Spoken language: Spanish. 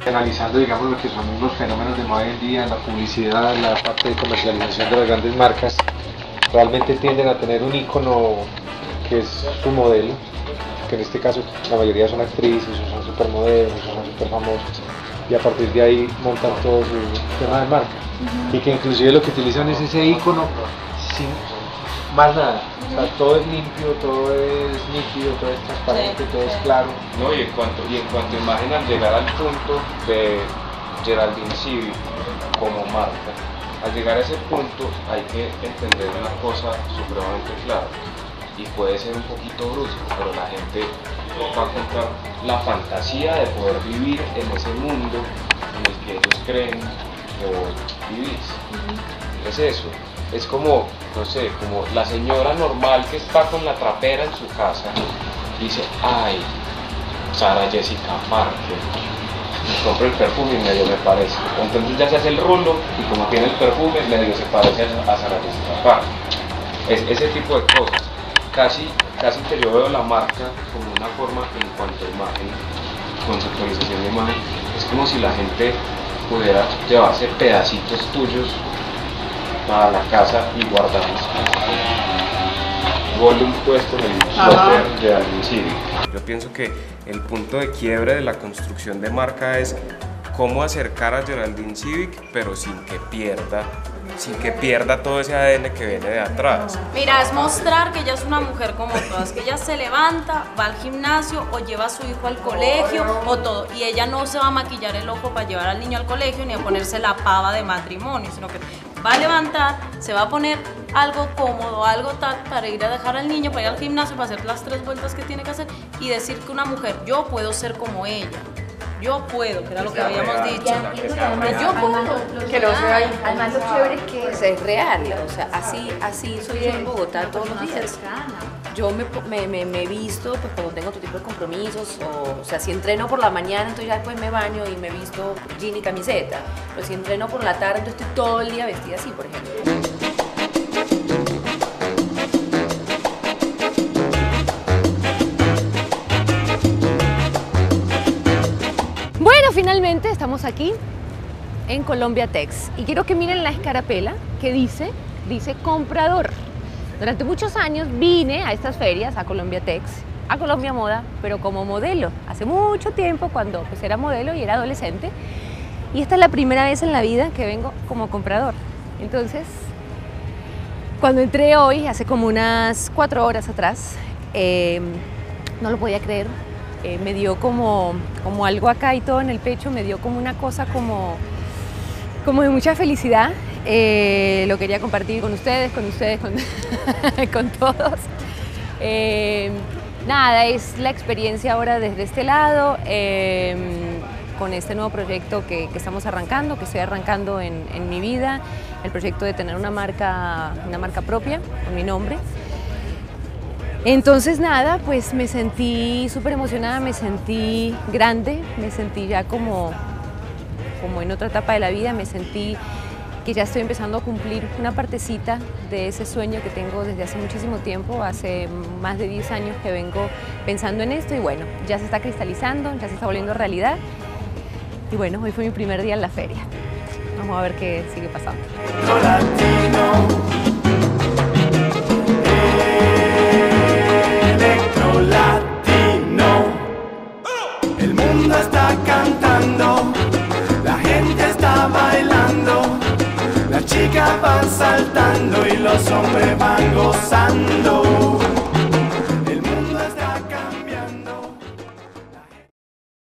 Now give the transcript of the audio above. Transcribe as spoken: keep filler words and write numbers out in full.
Analizando, digamos, lo que son los fenómenos de moda hoy en día, la publicidad, la parte de comercialización de las grandes marcas, realmente tienden a tener un icono que es su modelo, que en este caso la mayoría son actrices, o son supermodelos, o son super famosas, y a partir de ahí montan todo su tema de marca. Uh-huh. Y que inclusive lo que utilizan es ese icono sin más nada. O sea, todo es limpio, todo es nítido, todo es transparente, sí, todo es claro. No, y en cuanto, y en cuanto a imagen, al llegar al punto de Geraldine Civic como marca, al llegar a ese punto hay que entender una cosa supremamente clara, y puede ser un poquito brusco, pero la gente va a comprar la fantasía de poder vivir en ese mundo en el que ellos creen que vos vivís. Uh-huh. Es eso. Es como, no sé, como la señora normal que está con la trapera en su casa, dice, ay, Sarah Jessica Parker, me compro el perfume y medio me parece. Entonces ya se hace el rulo y como tiene el perfume, medio se parece a Sarah Jessica Parker. Es ese tipo de cosas. Casi, casi que yo veo la marca como una forma en cuanto a imagen, conceptualización de imagen. Es como si la gente pudiera llevarse pedacitos tuyos a la casa y guardarlos. Volumen puesto en el software de Geraldine Civic. Yo pienso que el punto de quiebre de la construcción de marca es cómo acercar a Geraldine Civic, pero sin que pierda, sin que pierda todo ese A D N que viene de atrás. Mira, es mostrar que ella es una mujer como todas, que ella se levanta, va al gimnasio o lleva a su hijo al colegio o todo, y ella no se va a maquillar el ojo para llevar al niño al colegio ni a ponerse la pava de matrimonio, sino que va a levantar, se va a poner algo cómodo, algo tal, para ir a dejar al niño, para ir al gimnasio, para hacer las tres vueltas que tiene que hacer y decir que una mujer, yo puedo ser como ella. Yo puedo, que era lo que habíamos dicho. Yo puedo, que no sea ahí. Además lo chévere es que es, es real, o sea, así, así soy yo en Bogotá todos los días. Yo me, me, me, me visto pues cuando tengo otro tipo de compromisos, o, o sea, si entreno por la mañana, entonces ya después me baño y me visto jean y camiseta. Pero si entreno por la tarde, entonces estoy todo el día vestida así, por ejemplo. Finalmente estamos aquí en Colombia Tex y quiero que miren la escarapela que dice, dice comprador. Durante muchos años vine a estas ferias, a Colombia Tex, a Colombia Moda, pero como modelo. Hace mucho tiempo cuando pues era modelo y era adolescente, y esta es la primera vez en la vida que vengo como comprador. Entonces, cuando entré hoy, hace como unas cuatro horas atrás, eh, no lo podía creer. Eh, me dio como, como algo acá y todo en el pecho, me dio como una cosa como, como de mucha felicidad. Eh, lo quería compartir con ustedes, con ustedes, con, con todos. Eh, nada, es la experiencia ahora desde este lado, eh, con este nuevo proyecto que, que estamos arrancando, que estoy arrancando en, en mi vida, el proyecto de tener una marca, una marca propia, con mi nombre. Entonces nada, pues me sentí súper emocionada, me sentí grande, me sentí ya como, como en otra etapa de la vida, me sentí que ya estoy empezando a cumplir una partecita de ese sueño que tengo desde hace muchísimo tiempo, hace más de diez años que vengo pensando en esto y bueno, ya se está cristalizando, ya se está volviendo realidad y bueno, hoy fue mi primer día en la feria. Vamos a ver qué sigue pasando. Latino, el mundo está cantando, la gente está bailando, las chicas van saltando y los hombres van gozando.